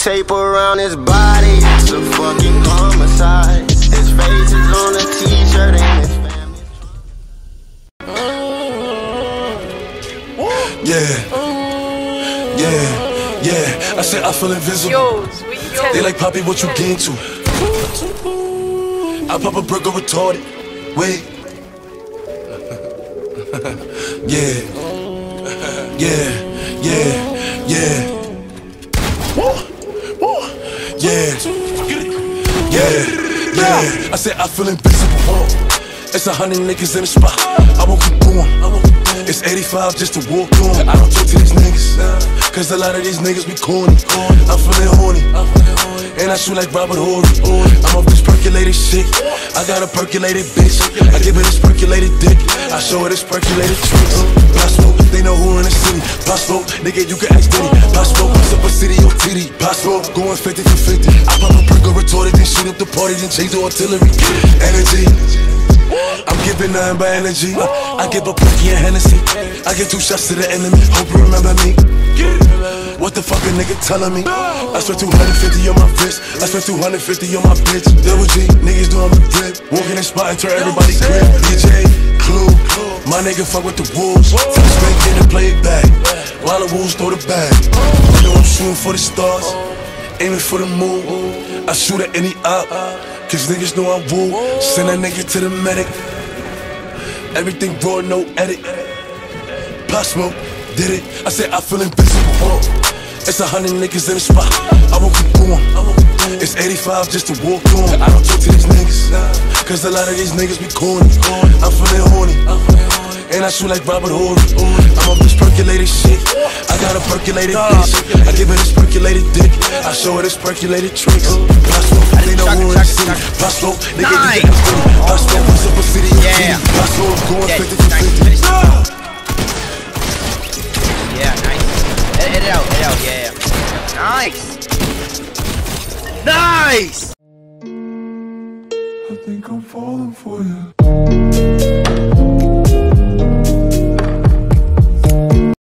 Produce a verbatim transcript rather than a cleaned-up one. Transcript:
tape around his body. It's a fucking homicide. His face is on a t-shirt and his family. Yeah, yeah, yeah. I said I feel invisible. Yo, they like, Poppy, what you get into? I pop a burger retarded. Wait. Yeah, yeah, yeah, yeah. Yeah, yeah, yeah. I said I feel invisible. It's a hundred niggas in the spot. I won't keep going. It's eighty-five just to walk on. I don't talk to these niggas, cause a lot of these niggas be corny. I'm feeling horny, and I shoot like Robert Horry. I'm off this percolated shit. I got a percolated bitch. I give her this percolated dick. I show her this percolated tricks. Possible, they know who in the city. Possible, nigga, you can ask Diddy. Possible, what's up a city or titty. Possible, going fifty for fifty. I pop a perk or retorted, then shoot up the party, then change the artillery. Energy, I'm giving nothing but energy. I give a Perky and Hennessy. I give two shots to the enemy. Hope you remember me. What the fuck a nigga telling me? I spent two hundred fifty on my wrist. I spent two hundred fifty on my bitch. Double G, niggas doing my drip. Walking in spot and turn everybody grip. D J, Clue, my nigga fuck with the wolves. From straight in and play it back, while the wolves throw the bag. You know I'm shooting for the stars, aiming for the moon. I shoot at any op, cause niggas know I woo. Send that nigga to the medic. Everything raw, no edit. Pop Smoke, did it. I said I feel invisible. It's a hundred niggas in the spot. I won't keep going. It's eighty-five just to walk on. I don't talk to these niggas, cause a lot of these niggas be corny. I'm feeling horny, and I shoot like Robert Horry. I'm off this percolated shit. I got a percolated bitch. I give her this percolated dick. I show her this percolated tricks. Possible, they know who in the city. Possible, nigga, you can ask Diddy. Possible, what's up a city or titty. Possible, going fifty for fifty. Yeah, nice. Edit it out, edit it out, yeah, yeah. Nice! Nice! I think I'm falling for you.